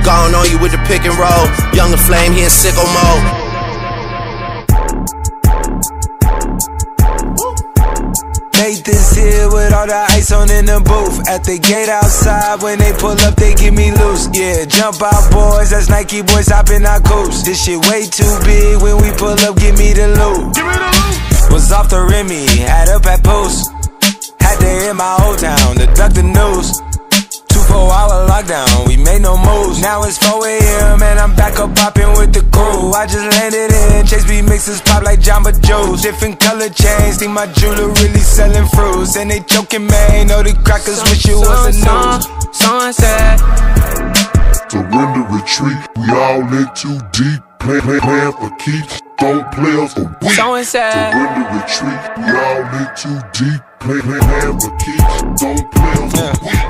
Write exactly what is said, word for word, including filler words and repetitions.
Gone on you with the pick and roll. Younger Flame, he in sicko mode. Nathan's here with all the ice on in the booth. At the gate outside, when they pull up, they give me loose. Yeah, jump out boys, that's Nike boys hopping our coops. This shit way too big, when we pull up, give me the loot. Give me the loot. Was off the Remy, had up at Post. Had to hit my old town to duck the news. Two four hour lockdown, we made no moves. Now it's four A M and I'm back up popping with the crew. I just landed in, Chase B mixes pop like Jamba Juice. Different color chains, think my jeweler really selling fruits. And they joking, man, know the crackers wish it was a news. Sunset. Surrender, retreat, we all in too deep. Play, play, plan for keeps, don't play us for weeks. Sunset. Surrender, retreat, we all in too deep. Play, play, plan for keeps, don't play us for weeks.